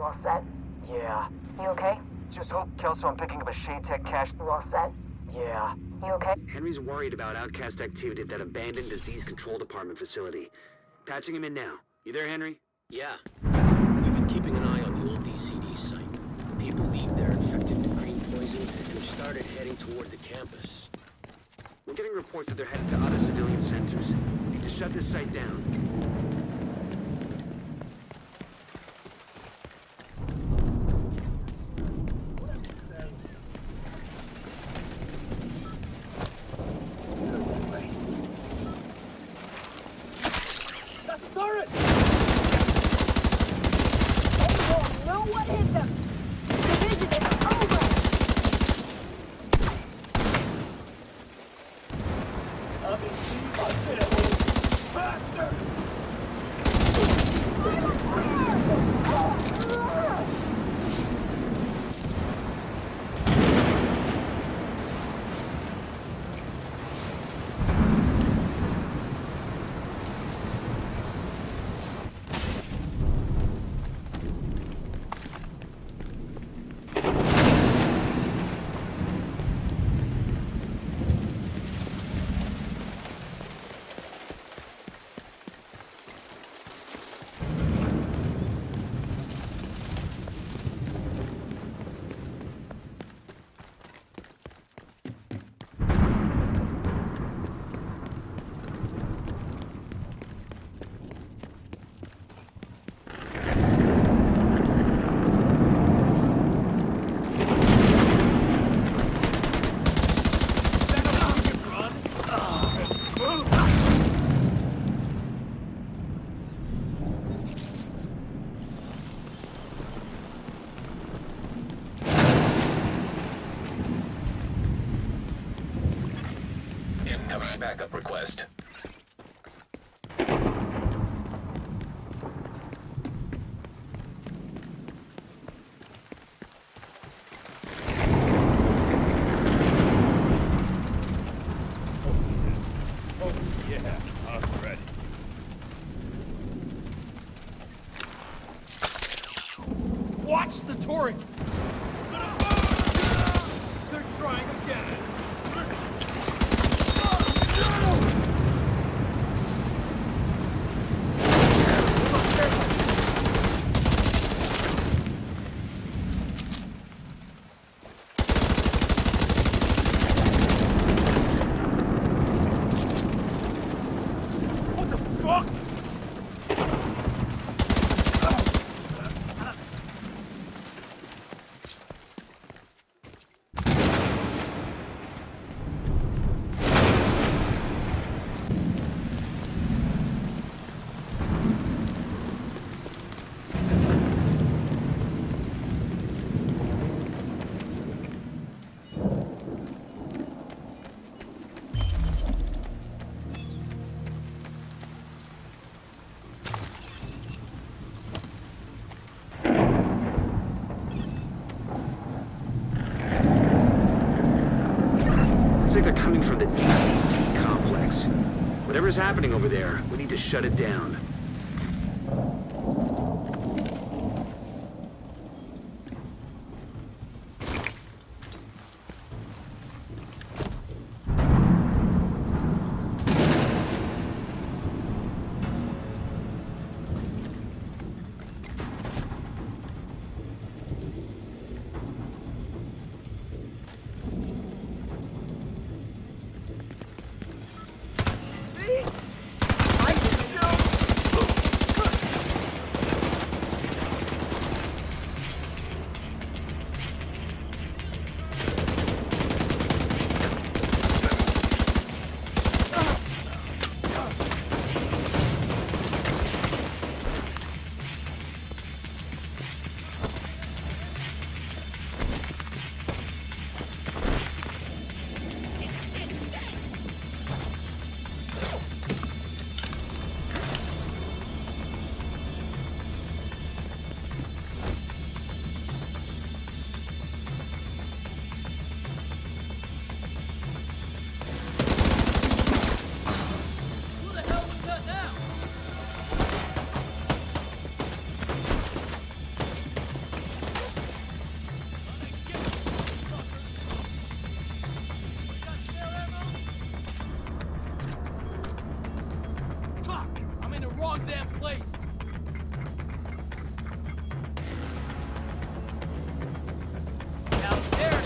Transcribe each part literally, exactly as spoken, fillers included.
all set? Yeah. You okay? Just hope, Kelso, I'm picking up a Shade Tech cache. You all set? Yeah. You okay? Henry's worried about outcast activity at that abandoned disease control department facility. Patching him in now. You there, Henry? Yeah. We've been keeping an eye on the old D C D site. People leave there infected with green poison and have started heading toward the campus. We're getting reports that they're headed to other civilian centers. Need to shut this site down. Incoming backup request. Watch the turret! They're trying again! What the fuck? Looks like they're coming from the D C T complex. Whatever's happening over there, we need to shut it down. See? I can show! damn place! Now there's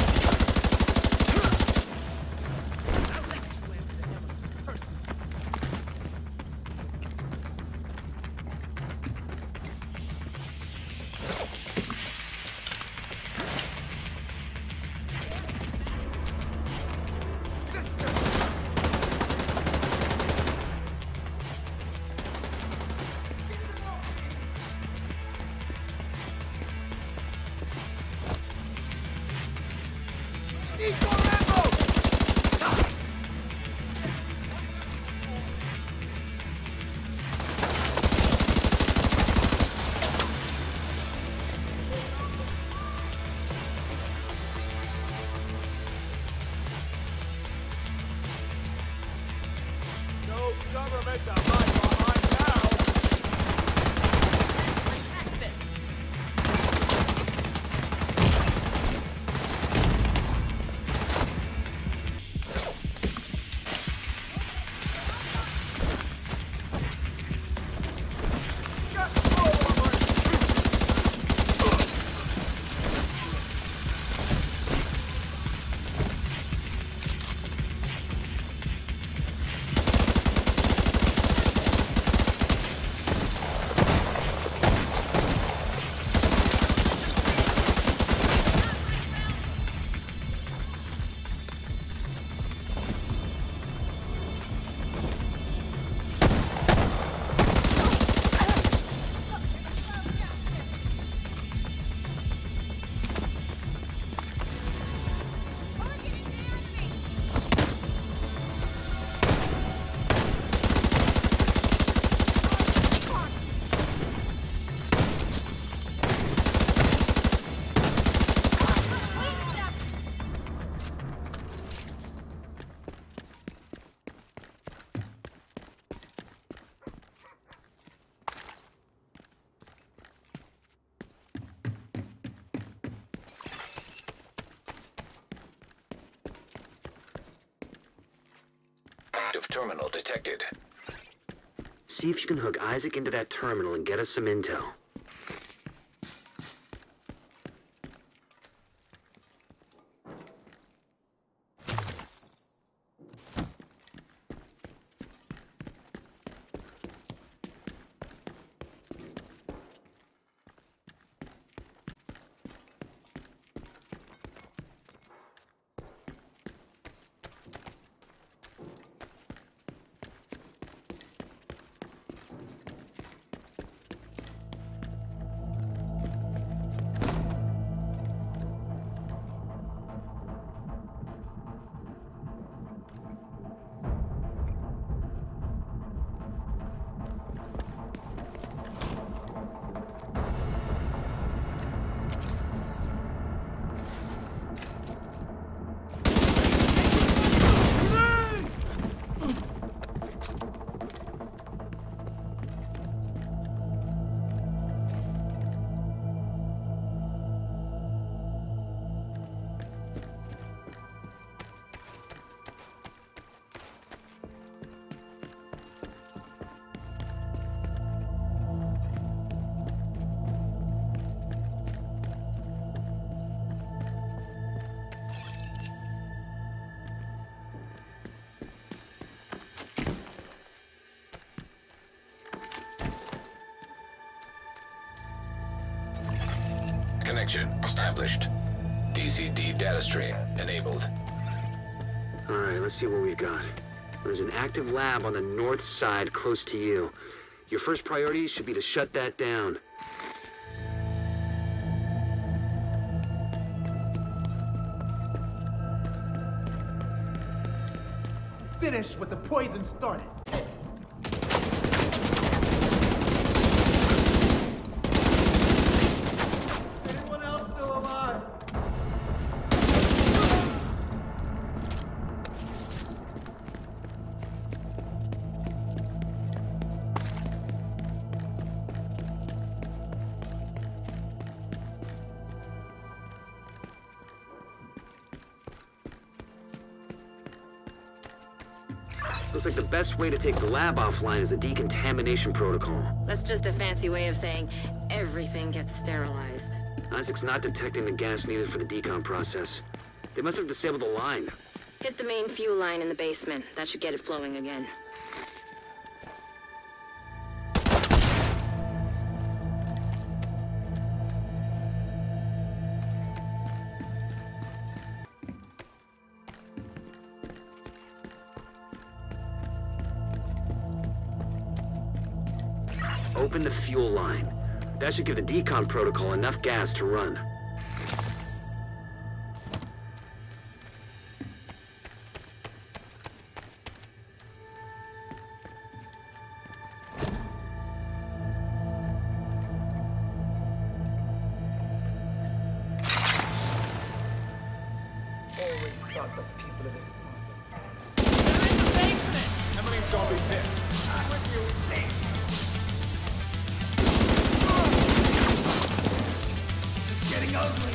no government to hide behind now! Active terminal detected. See if you can hook Isaac into that terminal and get us some intel. Connection established. D C D data stream enabled. Alright, let's see what we've got. There's an active lab on the north side close to you. Your first priority should be to shut that down. Finish what the poison started. Anyone else still alive? Looks like the best way to take the lab offline is the decontamination protocol. That's just a fancy way of saying everything gets sterilized. Isaac's not detecting the gas needed for the decon process. They must have disabled the line. Hit the main fuel line in the basement. That should get it flowing again. Open the fuel line. That should give the decon protocol enough gas to run. Always thought the people of this... They're in the basement! Emily's gonna be pissed. I'm with you. This is getting ugly.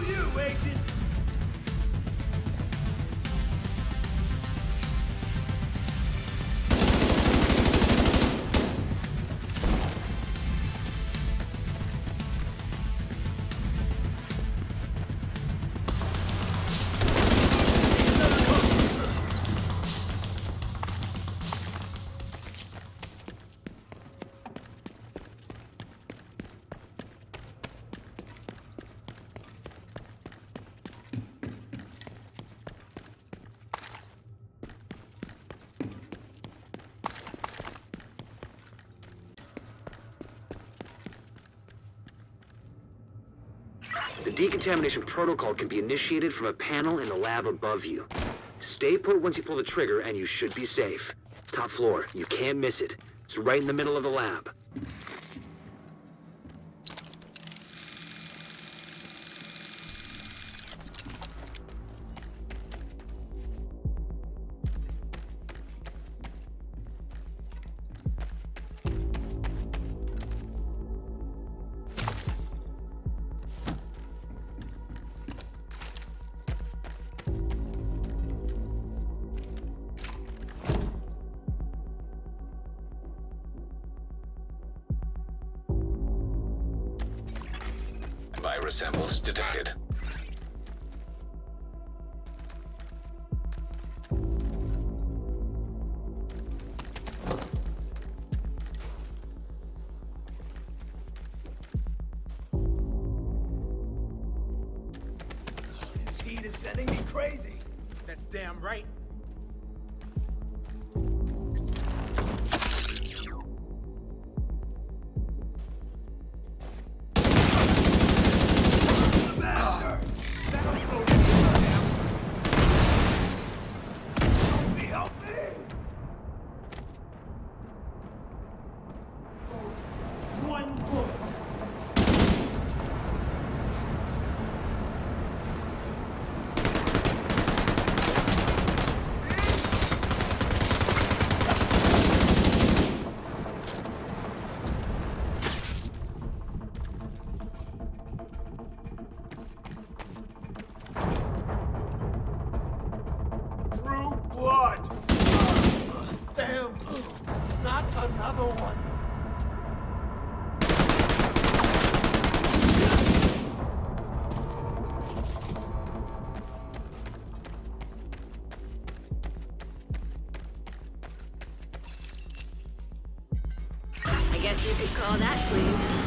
you, Agent! The decontamination protocol can be initiated from a panel in the lab above you. Stay put once you pull the trigger and you should be safe. Top floor, you can't miss it. It's right in the middle of the lab. Virus samples detected. This heat is sending me crazy. That's damn right. Blood! Damn! Not another one! I guess you could call that clean.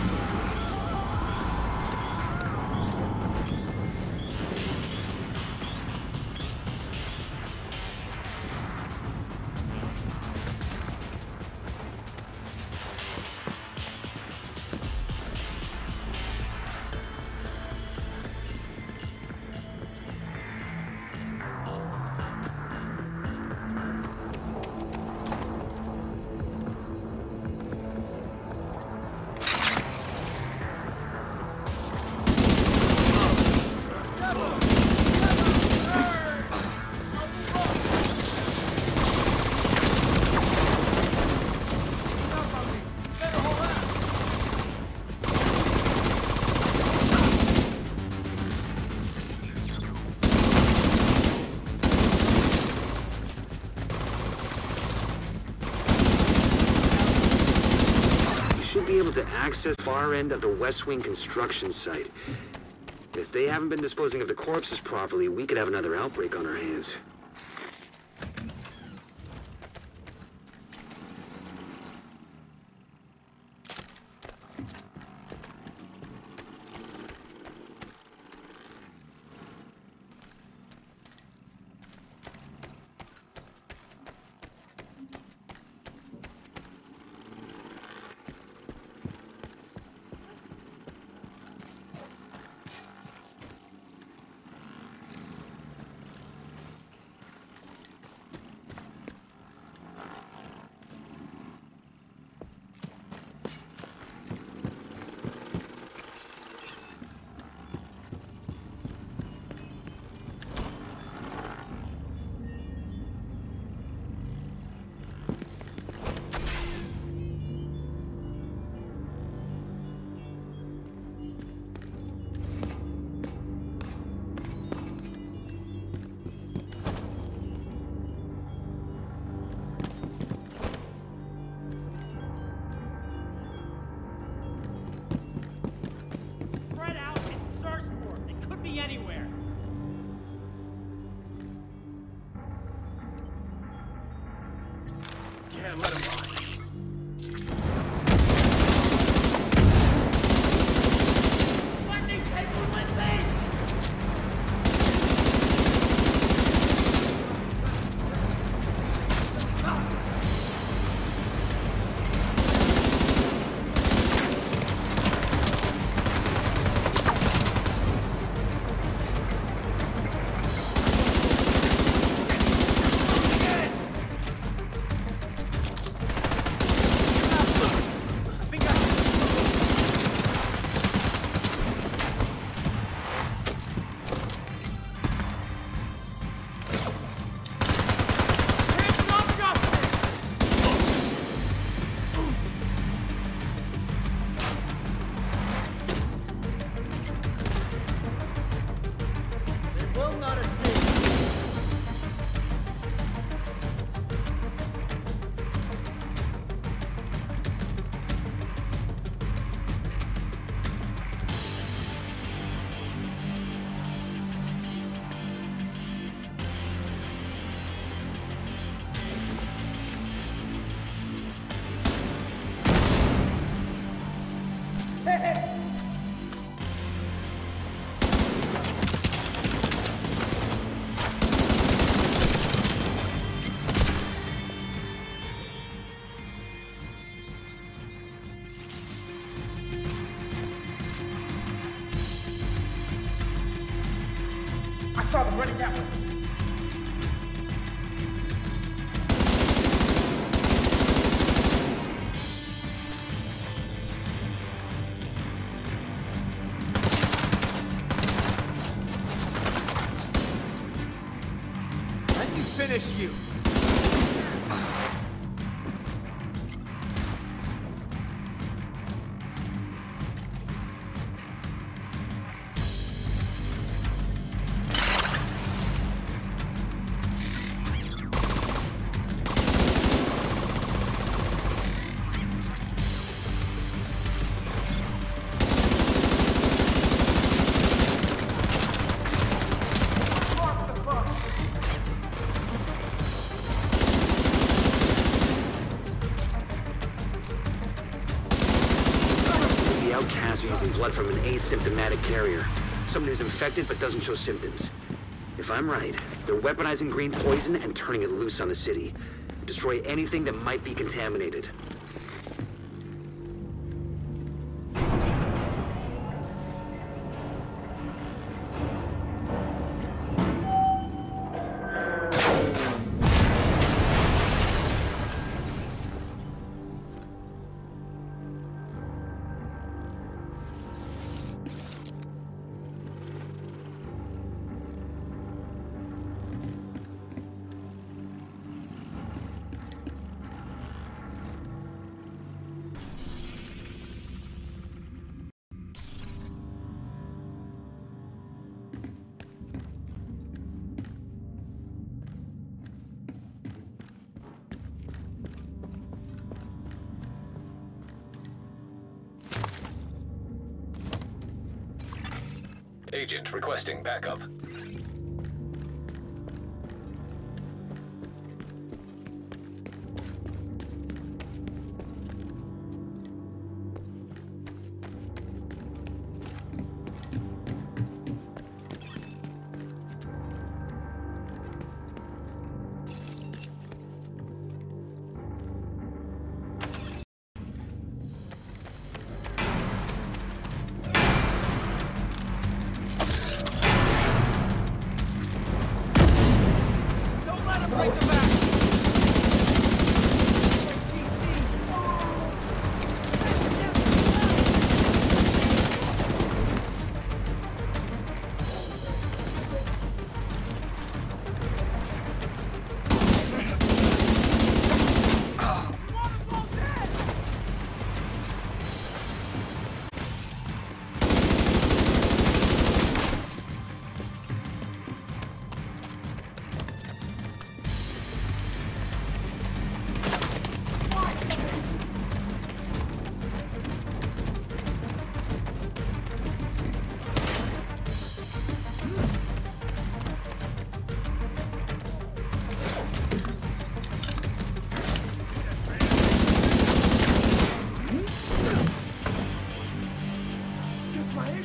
Be able to access far end of the West Wing construction site. If they haven't been disposing of the corpses properly, we could have another outbreak on our hands. me anywhere. Can't let him lie. Lightning table with me! I saw them running that way. Let me finish you. Outcasts are using blood from an asymptomatic carrier. Someone who's infected but doesn't show symptoms. If I'm right, they're weaponizing green poison and turning it loose on the city. Destroy anything that might be contaminated. Agent requesting backup.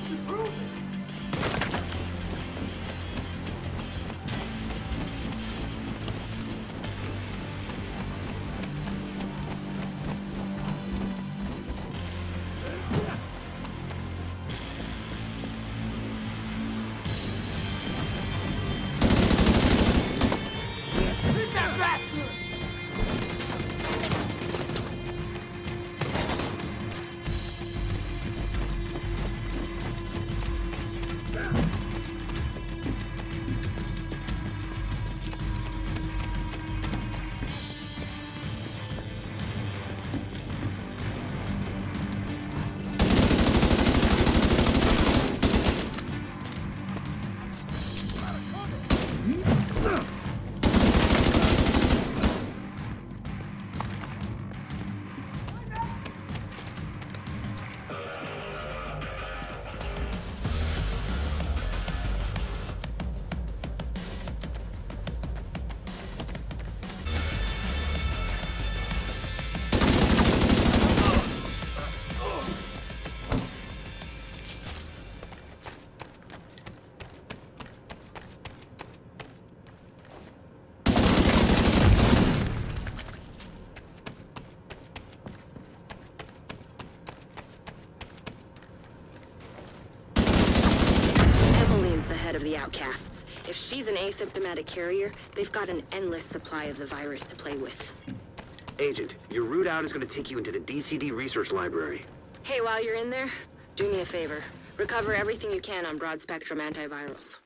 Of the outcasts. If she's an asymptomatic carrier, they've got an endless supply of the virus to play with. Agent, your route out is going to take you into the D C D research library. Hey, while you're in there, do me a favor. Recover everything you can on broad-spectrum antivirals.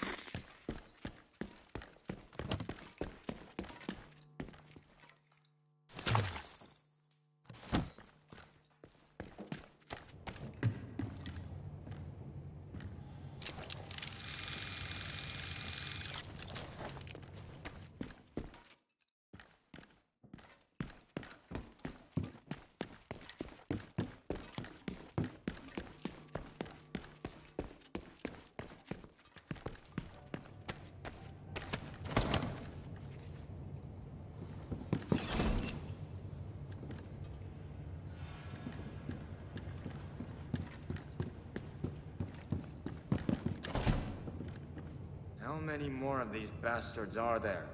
How many more of these bastards are there?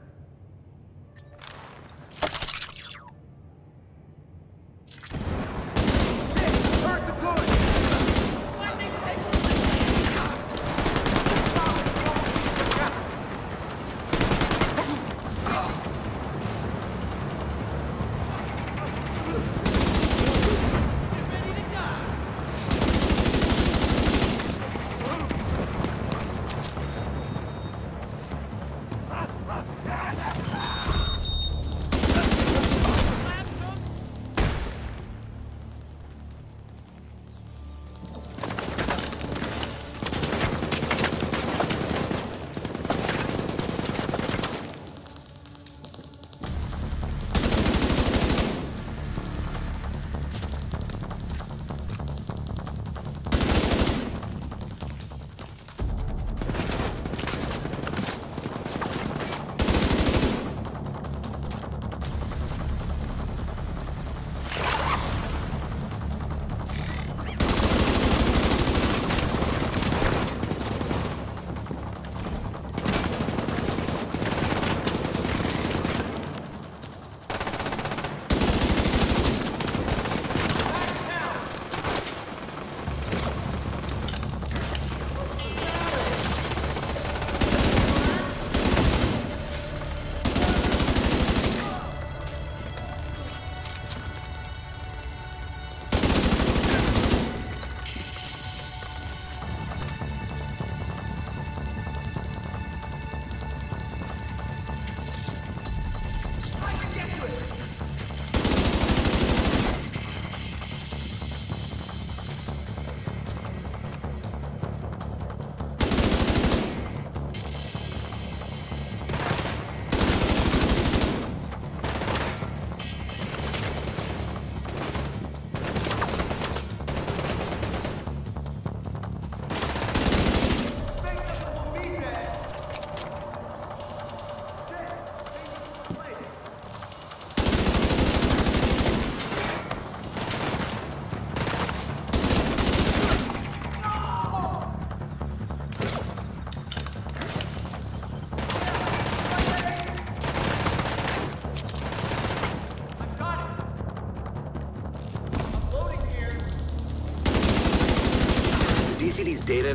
Yeah!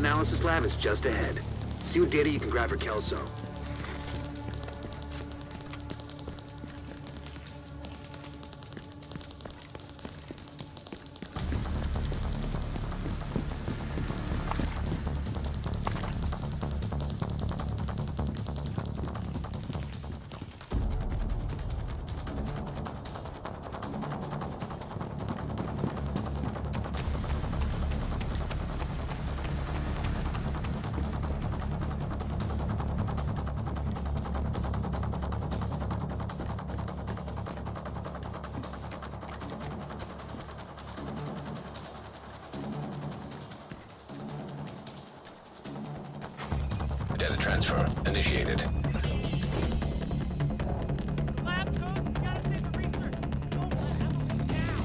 analysis lab is just ahead. See what data you can grab for Kelso. Data transfer initiated. Lab coat, gotta stay for research. Don't let Emily down.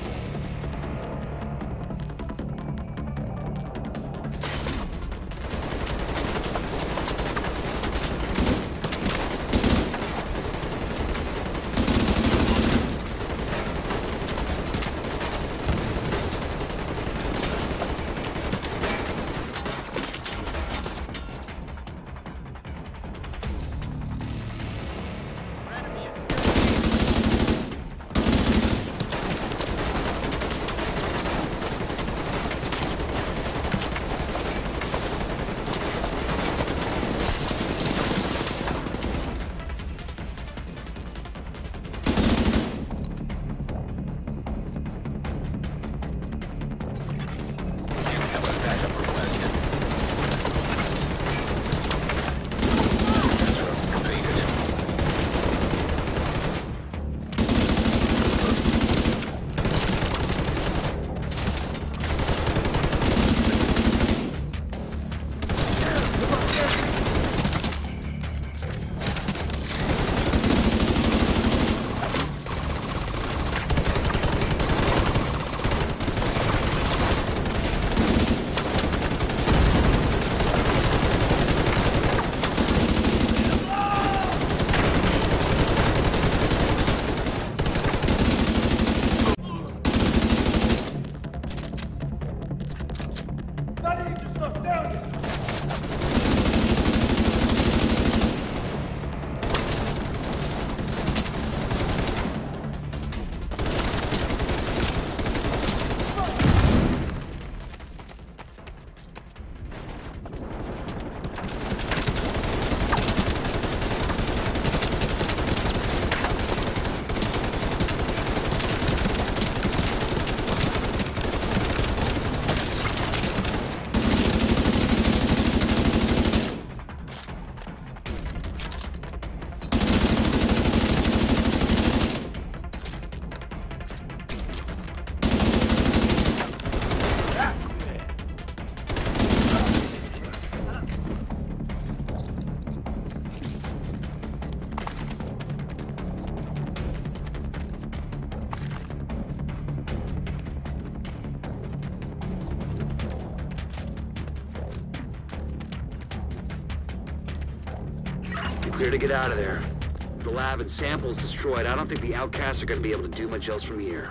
Clear to get out of there. With the lab and samples destroyed, I don't think the outcasts are gonna be able to do much else from here.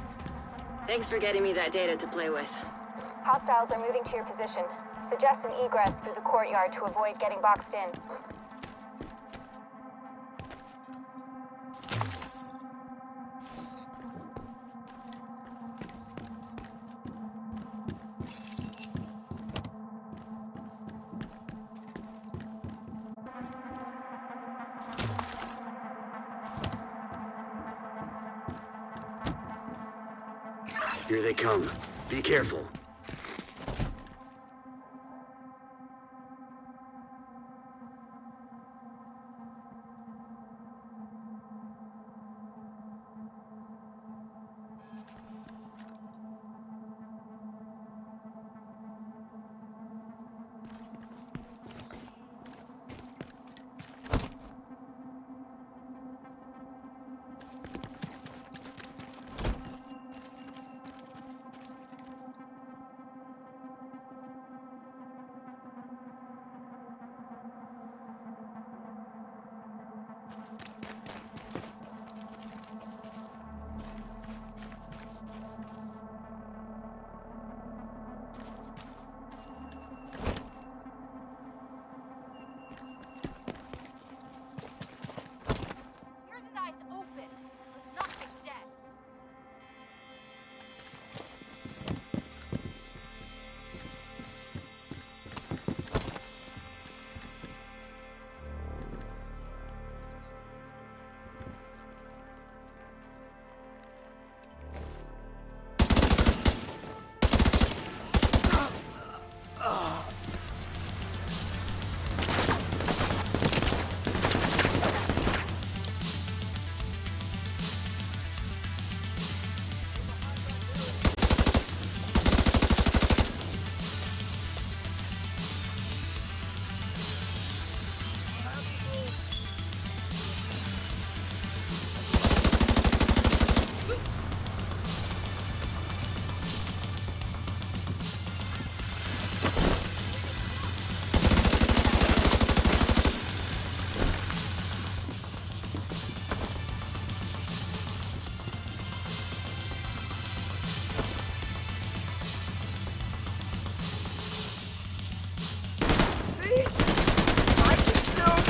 Thanks for getting me that data to play with. Hostiles are moving to your position. Suggest an egress through the courtyard to avoid getting boxed in. Here they come. Be careful. See? I can still...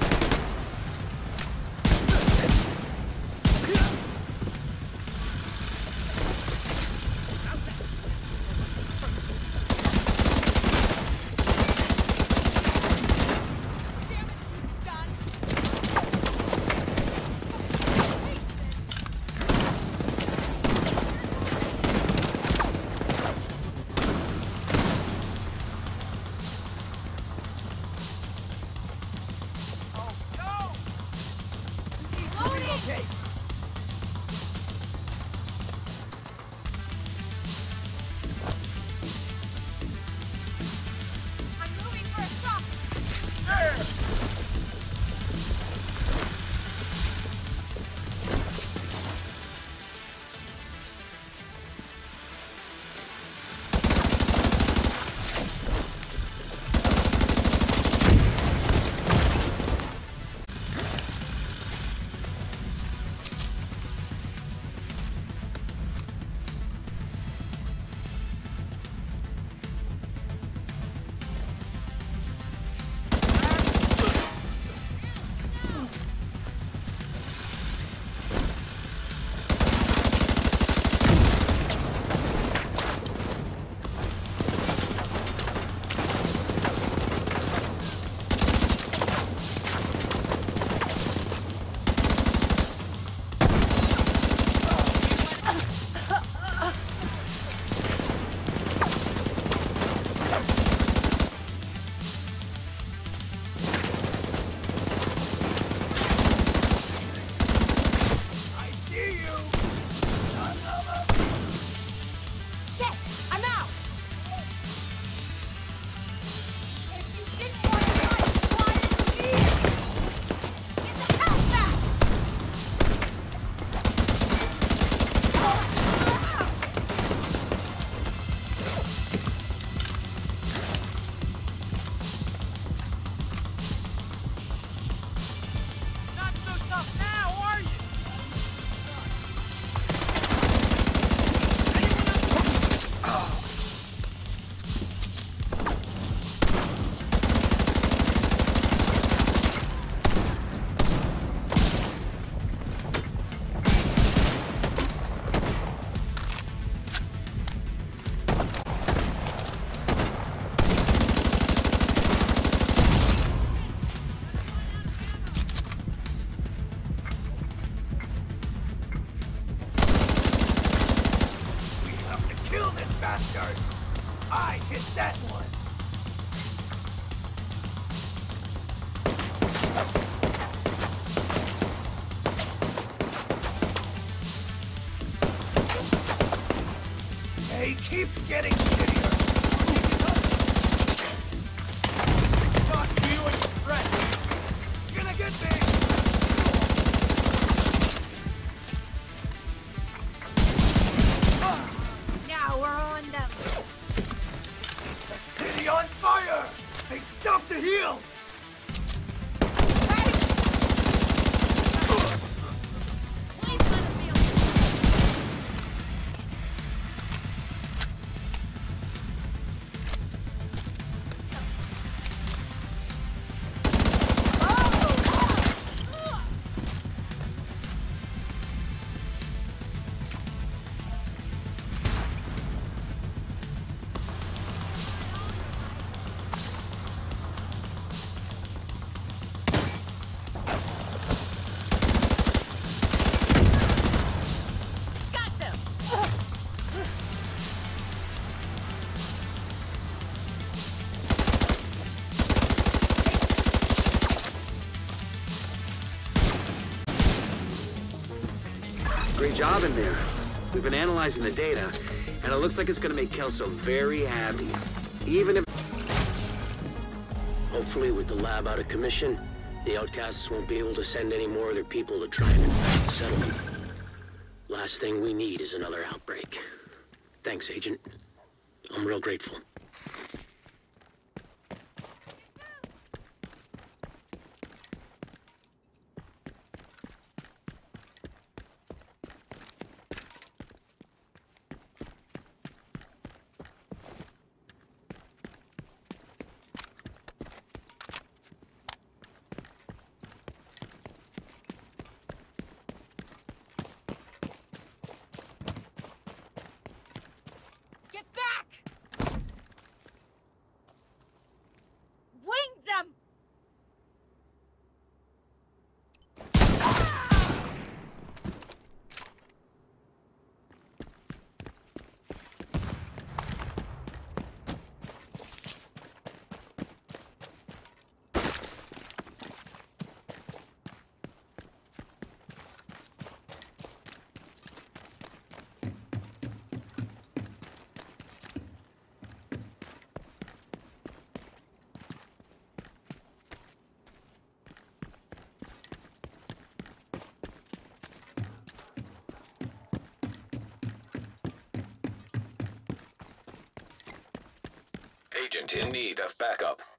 I hit that one! He keeps getting shittier! Talk to you and your friends! You're gonna get me! Now we're on them! Set the city on fire! They stopped to heal! Great job in there. We've been analyzing the data, and it looks like it's gonna make Kelso very happy. Even if... Hopefully, with the lab out of commission, the outcasts won't be able to send any more of their people to try and infect the settlement. Last thing we need is another outbreak. Thanks, Agent. I'm real grateful. Agent in need of backup.